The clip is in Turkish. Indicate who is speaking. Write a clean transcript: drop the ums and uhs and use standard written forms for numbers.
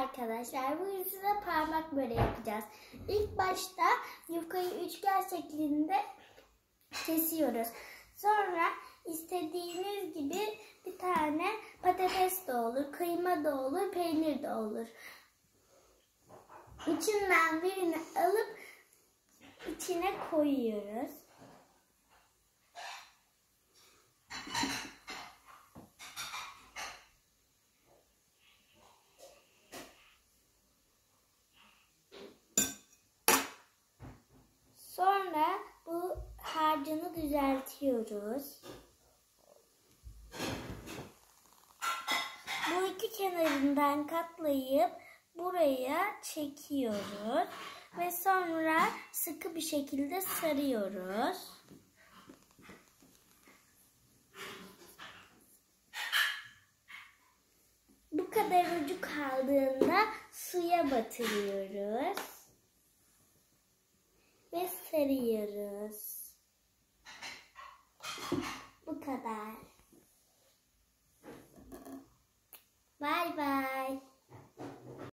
Speaker 1: arkadaşlar. Bugün size parmak böreği yapacağız. İlk başta yufkayı üçgen şeklinde kesiyoruz. Sonra istediğiniz gibi bir tane patates de olur, kıyma da olur, peynir de olur. İçinden birini alıp içine koyuyoruz. Sonra bu harcını düzeltiyoruz. Bu iki kenarından katlayıp buraya çekiyoruz ve sonra sıkı bir şekilde sarıyoruz. Bu kadar ucu kaldığında suya batırıyoruz ve sarıyoruz.